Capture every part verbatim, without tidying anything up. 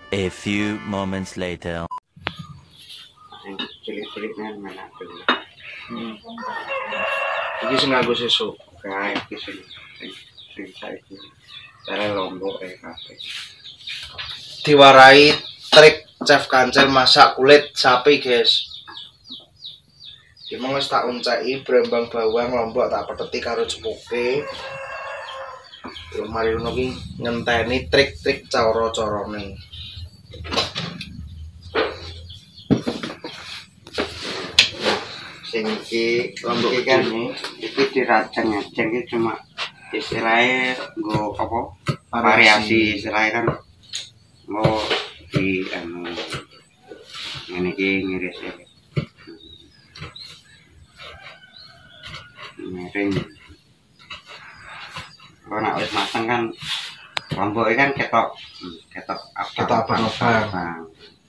A few moments later. Cilik-cilik kan mana dulu. Hmm. Iki sing nganggo sesuk. Kae iki sing sing sing saiki. Cara lombok e kabeh. Diwarai trik chef kancil masak kulit sapi, guys. Iki mung wis tak unceki brambang bawang lombok tak peteti karo jemuke. Terus mari ngono ki ngenteni trik-trik cara-carane. Sing iki lombok iki kan iki dirajang-ajang iki cuma istilahnya nggo apa? Variasi istilahnya kan mau di anu ngene iki ngiris miring. Kalau nak wis mateng kan lombok kan ketok ketok apa Ketok abang-abang.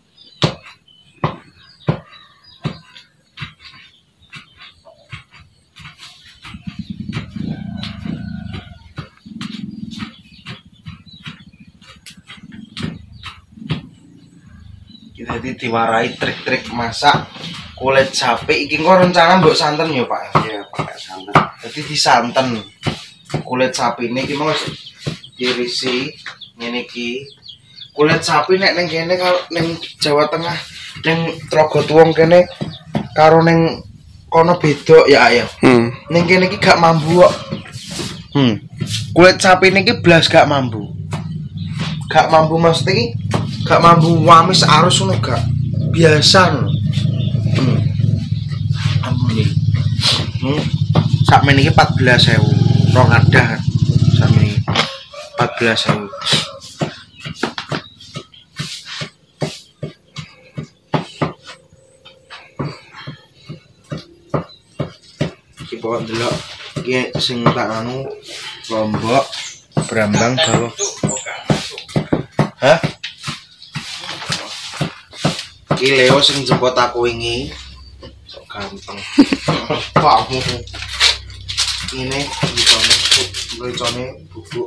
Jadi diwarai trik-trik masak kulit sapi. Iki kok rencana mbok santen ya, Pak? Iya, pakai santan. Jadi disanten kulit sapi ini iki mau dirisi ngene iki. Kulit sapi nek ning kene kalau ning Jawa Tengah ning Trogotuwong kene karo ning kono beda ya, ayo. Hmm. Ning kene iki gak mambu kok. Hmm. Kulit sapi niki blas gak mambu. Gak mambu mesti gak mambu wamis arus ngono gak. Biasa ngono. Hmm. Ambune. Hmm. Sakmen iki empat belas ribu. Rong adah. Sakmen iki empat belas ribu. Iki bawa delok iki sing tak anu lombok brambang bawah. Hah? Iki Leo sing jemput aku wingi. Sok ganteng. Pakmu. Ini bubukane, bubukane bubuk.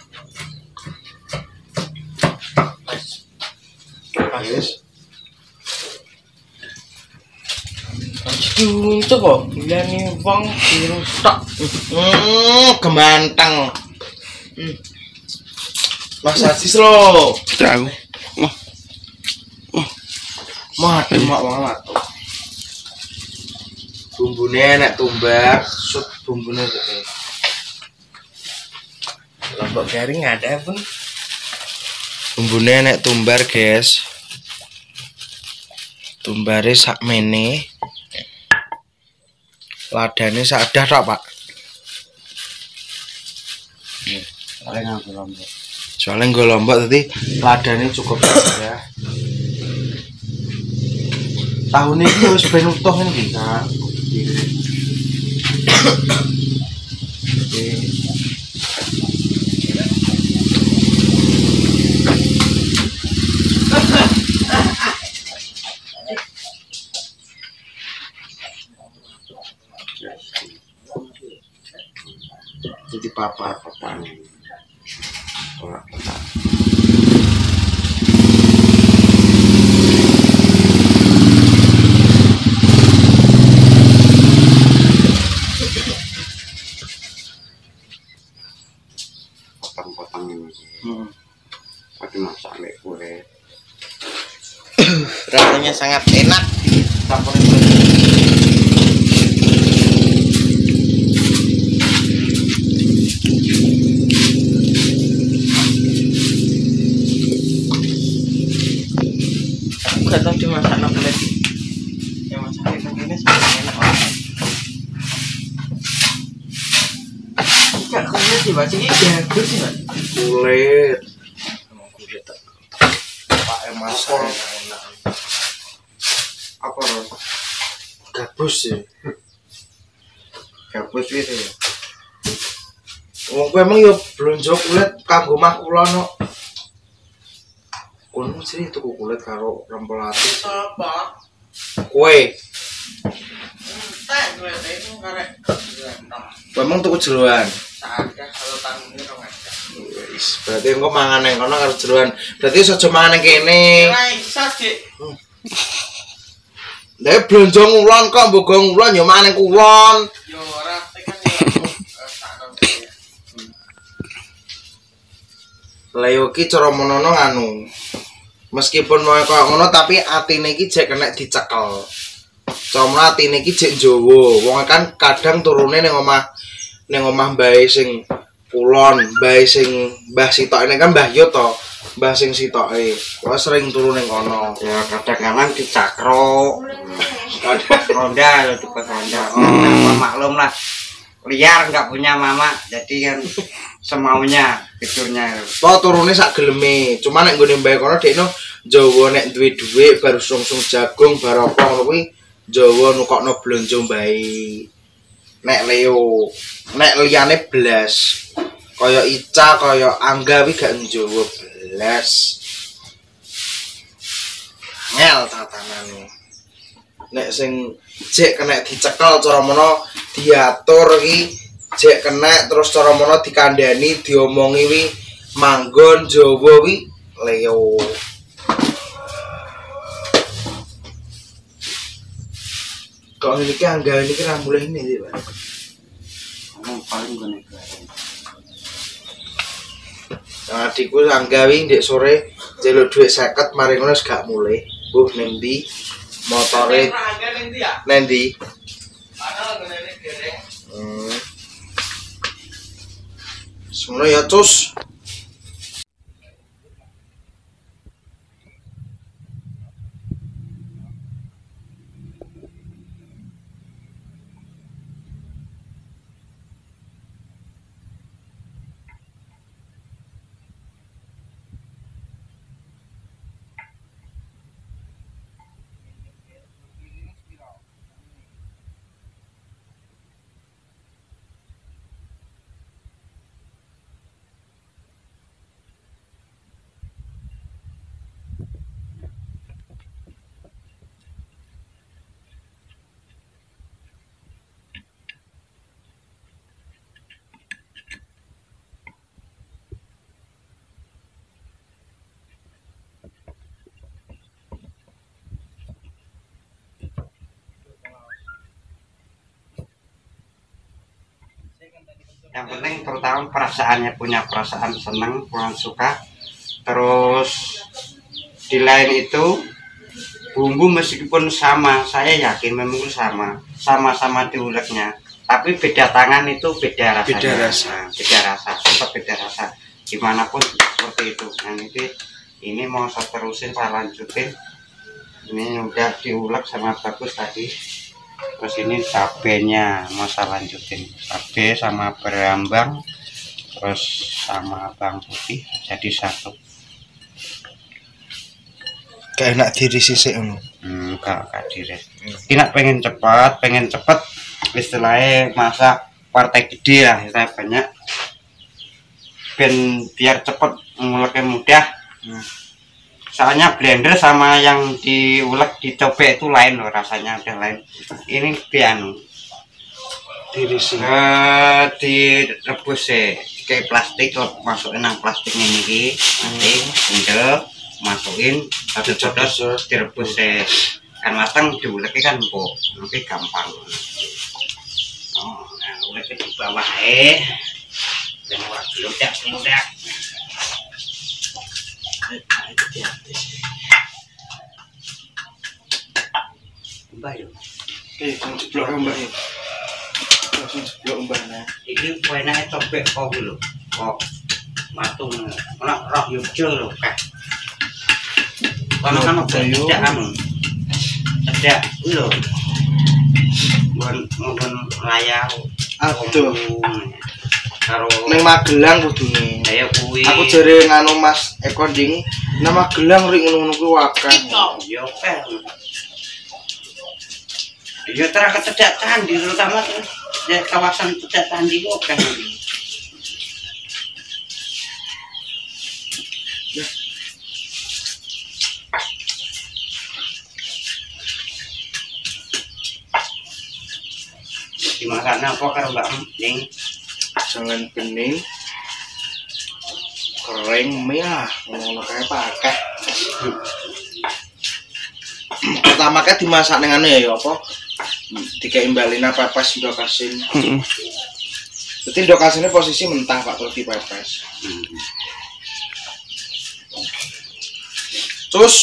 Yes. Aduh, itu kok bilani wong dirusak. Hmm, gemanteng. Hmm. Mas Aziz lo. Tahu. Wah. Mah, mak banget. Bumbune nek tumbak, sut bumbune gede. Lombok garing ada pun. Bumbune nek tumbar, guys. Tumbare sakmene. Ladane sak adah tok, Pak. Paling aku lombok. Soalnya nggo lombok tadi ladane cukup ya. Tahun ini wis ben utuh iki, Kak. Jadi papar-papar. Ora apa. Potong-potong ini. Hmm. Pakai masak lek kue. Rasanya sangat enak. Campurin gak tau dimasak apa lagi. Yang masak itu ini sangat enak banget. Gak kulit sih, Pak. Ini gabus sih, Pak. Kulit. Emang kulit tak. Pak masak enak. Apa ros? Gabus sih. Gabus gitu ya. Wong kowe emang yo blonjo kulit kanggo mah kula no. Kono sih tuku kulit karo rempel ati. Apa? Kowe, Tak gue itu karek. kowe emang tuku jeroan. Tak ada kalau tanggung ini dong ada. Is, berarti engko mangan nang kono karo jeroan. Berarti aja mangan nang kene. Ora iso, Dik. Lah blonjo ngulon kok mbok go ngulon ya mangan nang kulon. Yo ora tekan yo. Lah yo ki cara monono nganu. Meskipun mau kok ngono tapi atine iki jek kena dicekel. Cara atine iki jek Jawa. Wong kan kadang turune ning omah ning omah mbahe sing kulon, mbahe sing Mbah Sitok ini kan Mbah Yo to. Mbah sing sitoke. Wah sering turu ning kono. Ya kadang-kadang dicakro. Kadang ronda lho tugas ronda. Oh, maklum lah. Liar nggak punya mama, jadi kan semaunya tidurnya. To turune sak geleme. Cuma nek nggone mbahe kono dekno Jawa nek duwe dhuwit baru sungsung jagung bar apa ngono kuwi Jawa nukokno blonjo mbahe. Nek Leo, nek liyane blas. Kaya Ica, kaya Angga kuwi gak Jawa blas. Ngel tatanane. Nek sing jek kena dicekel cara mono diatur iki jek kena terus cara mono dikandani diomongi wi manggon Jawa wi Leo. Kok ini ki Angga ini kira mulai ini sih, Pak. Oh, paling gone. Nah, adikku Angga wi ndek sore njaluk dhuwit seket mari ngono gak mulai. Buh ning ndi motore nang ndi? Hmm. Semono ya, Cus. Yang penting terutama perasaannya, punya perasaan senang, punya suka. Terus di lain itu bumbu meskipun sama, saya yakin memang sama, sama-sama diuleknya, tapi beda tangan itu beda rasanya. Beda rasa. Nah, beda rasa, tetap beda rasa. Gimana pun seperti itu. Nah ini ini mau saya terusin, saya lanjutin. Ini udah diulek sama bagus tadi. Terus ini cabenya mau saya lanjutin, cabe sama berambang, terus sama bawang putih jadi satu. Kayak enak diri sisik ngono. Hmm, gak gak dire. Ini pengen cepat, pengen cepat istilahnya masak partai gede lah, istilahnya banyak. Ben biar cepat nguleknya mudah. Hmm. Soalnya blender sama yang diulek dicobek itu lain loh, rasanya udah lain. Ini piano Dirisi. eh direbus sih kayak plastik, lo masukin nang plastik ini ki, nanti endek masukin satu jodoh direbus sih kan matang, diulek kan empuk, nanti gampang. Oh, nah uleknya di bawah eh, dan orang belum tak mudah. Nah, itu dia. Mbak yo. Eh, langsung jeblok Mbak ya. Langsung jeblok Mbak nah. Iki enake cobek kok lho. Kok matung. Ora roh yo lho, Kak. Kono kan ojo tidak anu. Tidak lho. Mun mun layar. Aduh. Karo Ning Magelang kudune. saya kuwi. Aku jere nganu Mas Eko Ding, nama Magelang rik ngono-ngono kuwi akeh. Yo kan. Yo terang kecedak candi terutama di kawasan kecedak candi kok kan. Dimakan apa karo Mbak Ning? Jangan bening. kering mie ah ngono kae pakai. Pertama kan dimasak dengan anu ya apa? Dikei balina pepes ndokasin. Heeh. Berarti ndokasine posisi mentah Pak terus dipepes. Terus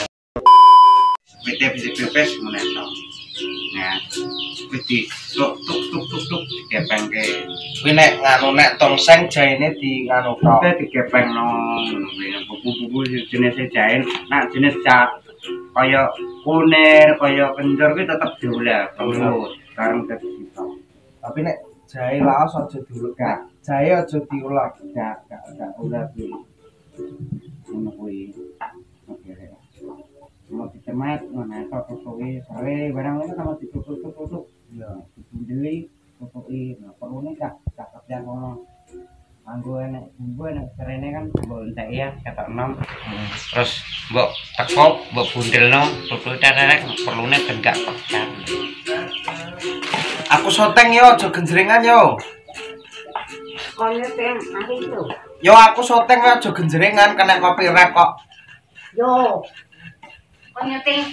Wite bisa pepes menetok. Nah, witi tuk tuk tuk tuk tuk digepeng ke. kuwi nek nganu nek tongseng jaine di nganu tok. Kita digepeng nong, bubu-bubu jenis jain. Nah jenis cak kaya kunir, kaya kencur itu tetap diolah, perlu sekarang kita kita. Tapi nek jahe laos aja diulek, Kak. Jahe aja diulek, Gak, gak, gak ulah dulu. Ini kui, oke. Mau dicemat, mana itu tutui, sore barang ini kalau ditutup-tutup, ya dibeli, tutui. Nah perlu nih kak, kak kerja kono. Anggo enek, bumbu enek serene kan, mbok entek ya, kata enam. Terus mbok tekop, mbok bundelno, tutui tererek, perlu nih ben gak pekan. Aku soteng yo, aja genjrengan yo. Kono tem mari itu. Yo aku soteng aja genjrengan kena copyright kok. Yo. Kono tem.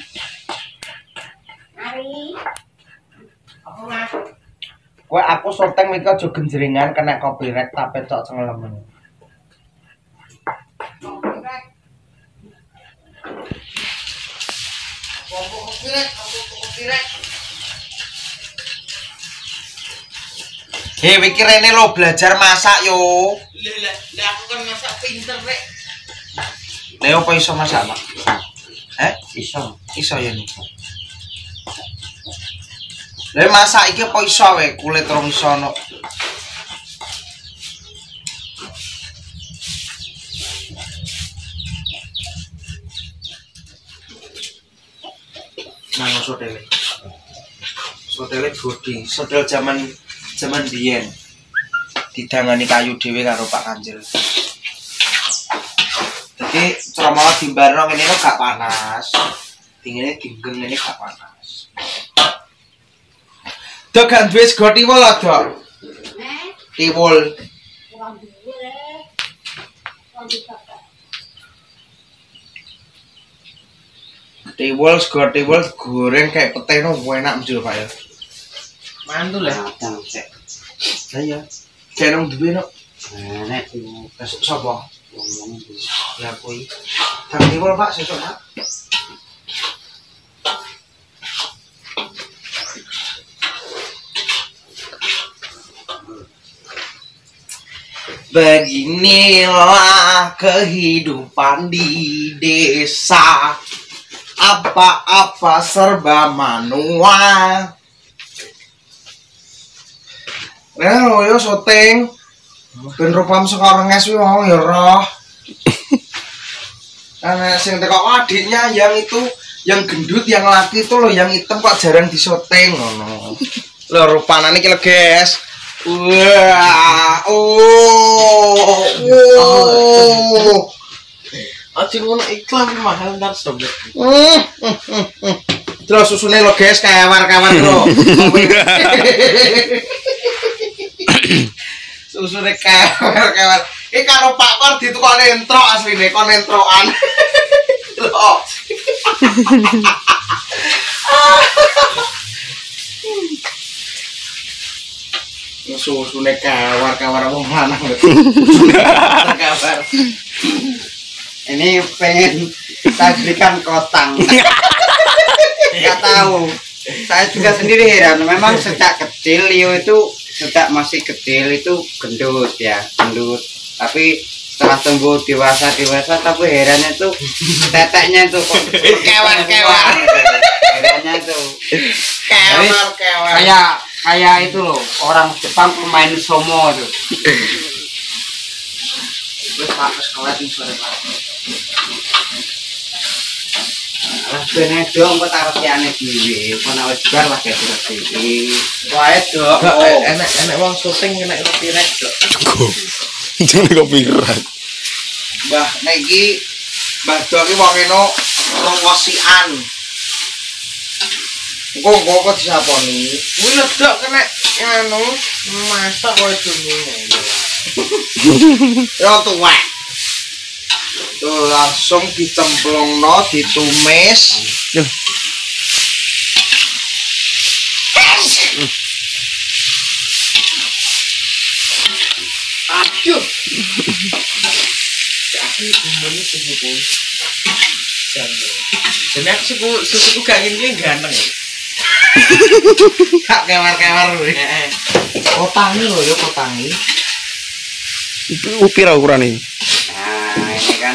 Mari. Apa Mas? Kowe aku soteng iki aja genjrengan kena copyright tak pecok cenglemen. Hei, iki rene lo belajar masak yo. Lah lah, lah aku kan masak pinter rek. Leo apa iso masak, Pak? Eh, Iso. iso ya niku. Lah masak iki apa iso wae kulit rong iso no. Nang sotele. Sotele godi, sotel zaman zaman biyen. Didangani kayu dhewe karo Pak Kanjel. Jadi ceramah dimbarno ngene kok gak panas. Dingine dinggeng ngene gak panas. Dok gak duwe sego tiwul lho, Dok. Eh, Tiwul. kurang duwe. Kurang dipakai. Tiwul sego tiwul goreng kayak pete no enak mjul Pak ya. Mantul lah. Kadang sik. Lah ya. Kerong duwe no. Nah, nek Wes sapa? wong-wong iki. Ya kuwi. Kang tiwul Pak sesuk Pak. Beginilah kehidupan di desa. Apa-apa serba manual. Nah, lo yo syuting. Ben rupam sekarang es mau ya roh. Karena sing teko adiknya yang itu yang gendut yang laki itu loh yang hitam kok jarang disyuting ngono. Lho rupanane iki lho, guys. Wah, oh, oh. Aja ngono iklan mahal ntar stop. Terus susune lo guys kawar-kawar bro. Susune kawar-kawar. Iki karo Pak Kor ditukone intro asline kon introan. Lho. Susune kawar-kawar wong lanang lho. Kawar. Ini pengen saya berikan kotang. Nggak tahu. Saya juga sendiri heran. Memang sejak kecil Leo itu sejak masih kecil itu gendut ya, gendut. Tapi setelah tumbuh dewasa dewasa, tapi herannya tuh teteknya tuh Kewar-kewar. Herannya tuh Kewar-kewar. kayak kayak itu loh orang Jepang pemain sumo tuh. Wis Pak wis kelat sore Pak. Lah bene dong kok taruh siane dhewe, kok nek wis bar lah gak dhewe. Wae dok. Enak enak wong syuting enak copyright dok. Jangan copyright. Mbah nek iki Mbah Dok iki wong eno rongosian. Engko engko kok disaponi. Kuwi lho dok kena anu masak koyo dungu. Yo tuwek. Tuh langsung dicemplungno, ditumis. Duh. Aduh. Aku bumbune susuku. Jadi aku suku susuku gak ngene ganteng. Kak kewer-kewer kuwi. Heeh. Kotangi lho ya kotangi. Upira ukurane. Nah, ini kan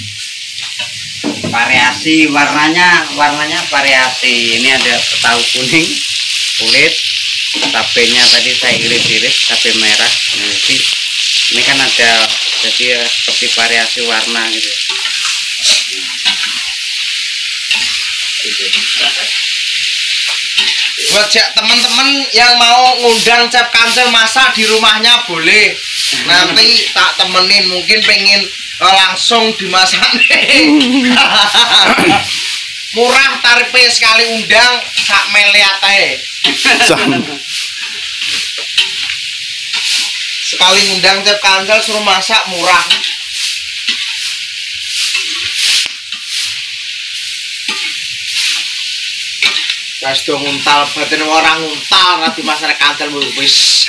variasi warnanya, warnanya variasi. Ini ada tahu kuning, kulit, tabenya tadi saya iris-iris, tabe merah. Nah, jadi ini kan ada jadi ya, seperti variasi warna gitu. Buat teman-teman yang mau ngundang Chef Kancil masak di rumahnya boleh. Nanti tak temenin, mungkin pengen eh, langsung dimasak nih. Murah tarifnya sekali undang sak meliate. Sekali ngundang Chef Kancil suruh masak murah. Guys do nguntal batin orang nguntal nanti masyarakat Kancil wis.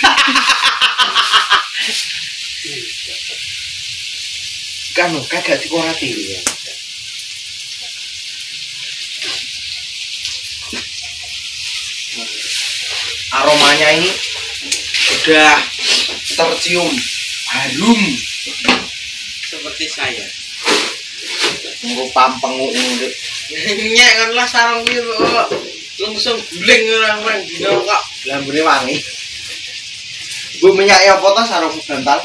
Kan kagak dikorati ya. Aromanya ini udah tercium harum Seperti saya. rupa pengung. Nyek kan lah sarung iki kok. Langsung bling orang-orang dino kok. Lambune wangi. Bu minyaknya apa ta sarung bantal?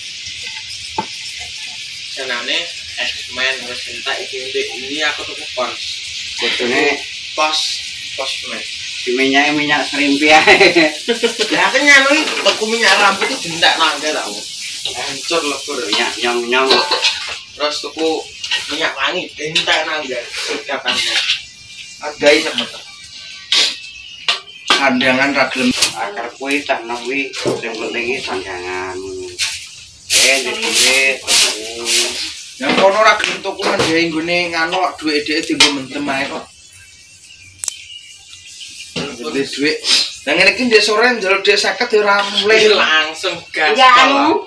Senane X-Men wis entek iki ndek ini aku tuku pons. Kudune Pos pos men. di minyak minyak serimpi ae. Ya aku nyanu tuku minyak rambut itu dindak nangga tak. Hancur lebur. Minyak nyong-nyong. Terus tuku minyak wangi dindak nangga. Kapannya. Adai semeter. Sandangan ragilem Akar kuwi tak newi sing penting iki sandangan. Eh dhisik. yang kono ragilem tuku nang dhewe nggone nganu dhuwit dhewe dienggo mentem ae kok. Gede dhuwit. Lah ngene iki ndek sore njaluk dhek seket ya ora mulai Langsung gas. Ya anu.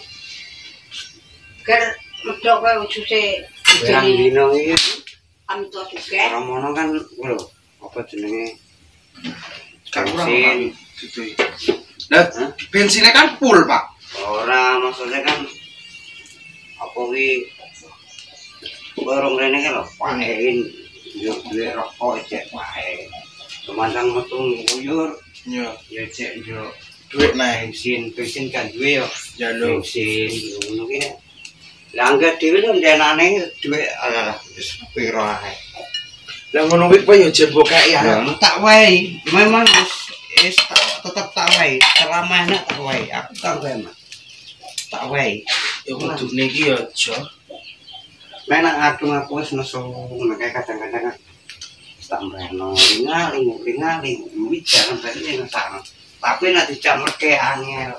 Ker medhok kowe ujuse Berang jenenge dino iki amto juga. Romono kan lho apa jenenge gak kurang bensin. gitu. Lah bensinnya kan full, Pak. Ora maksudnya kan apa ki borong rene kan lho pakein yo duwe rokok cek wae. Kemandang metu nguyur Iya, ya cek yo dhuwit naik. bensin bensin kan duwe yo Jaluk. bensin ngono ki. Lah anggere dhewe lho ndenane duwe alah wis piro ae. Lah ngono kuwi kowe ya jembo kae ya. Ya tak wae. Memang wis wis tetep tak wae. Selama enak tak wae. Aku tak wae, Mas. Tak wae. Ya kudune iki ya aja. Menak adung aku wis nesu nek kadang-kadang kan tak mreno ngali ngali kuwi jangan berarti ngesana. Tapi nek dijak merke angel.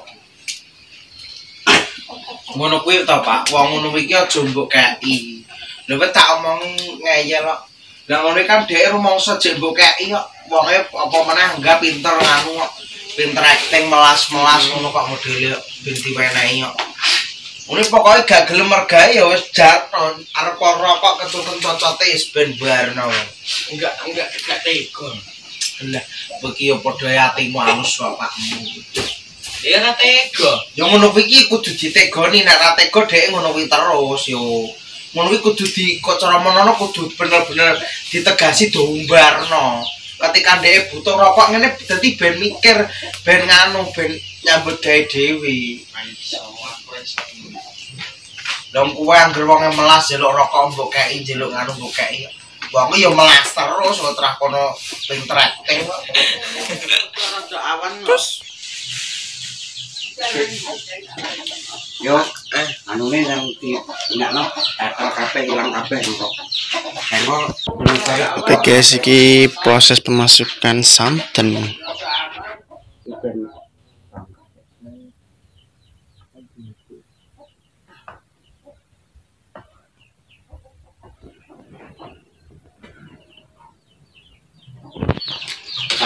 Ngono kuwi to, Pak. Wong ngono iki aja mbok kei. Lha wis tak omongi ngeyel kok. Lah ngono kan dhek rumangsa jek mbok kei kok. Wonge apa meneh enggak pinter nganu kok. Pinter acting melas-melas ngono kok modele ben diwenehi kok. Ini pokoknya gak gelem mergae ya wis jatno arep rokok ketutun cocote wis ben barno. Enggak enggak enggak tega. Lah beki yo padha atimu alus bapakmu. Ya ora tega. Ya ngono kuwi iki kudu ditegoni nek ora tega dhek ngono kuwi terus yo. Ngono kuwi kudu di cara monono kudu bener-bener ditegasi dombarno. Ketika dhek butuh rokok ngene dadi ben mikir ben nganu ben nyambut gawe dhewe. Iso aku iso. Dong kuwe anggere wong melas njeluk rokok mbok kei njeluk nganu mbok kei. Wong yo melas terus kok terah kono pinter acting kok. Rada awan Terus Yo, eh anune yang di nyakno etel kabeh ilang kabeh kok. Senggol belum saya Oke guys, iki proses pemasukan santan.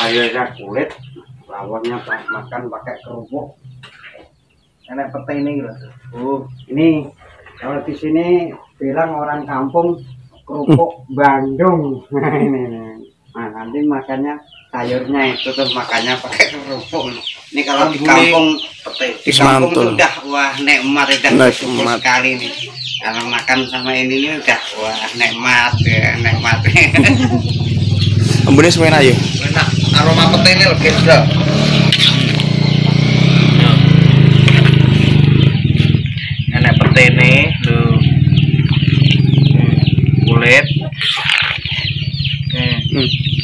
sayurnya kulit, lawannya pas makan pakai kerupuk. Enak pete ini gitu. Oh, ini kalau di sini bilang orang kampung kerupuk Bandung. Nah, ini, ini. Nah, nanti makannya sayurnya itu tuh makannya pakai kerupuk. Ini kalau di kampung di kampung tuh Mantul. udah wah nikmat, udah bersyukur Nikmat. sekali nih. Kalau makan sama ini nih udah wah nikmat ya, nikmat. Ambune semuanya ayo. Enak aroma pete ini lebih sedap. Enak petene lho. Hmm, kulit. Hmm. Hmm.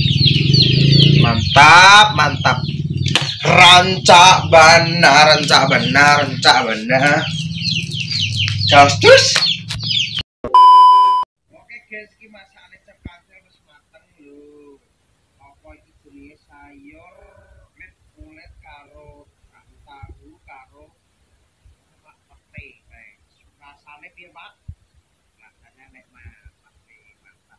Mantap, mantap. Rancak benar, rancak benar, rancak benar. Jos jus. Oke guys, iki masakane cep kancil wis mateng lho. Apa iki jenenge sayur kulit kulit karo tahu karo lemak pete. Rasane piye, Pak? Rasanya nikmat, pasti mantap.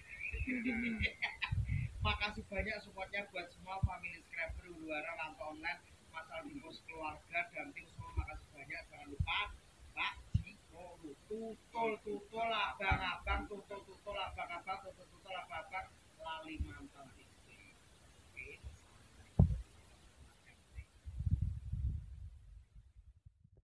Makasih banyak supportnya buat semua family scraper Uluara Rantau Online, masalah bungkus keluarga dan tim semua. Makasih banyak, jangan lupa Pak Jiko, tutul tutul abang abang tutul tutul abang abang tutul tutul abang abang lali mantap.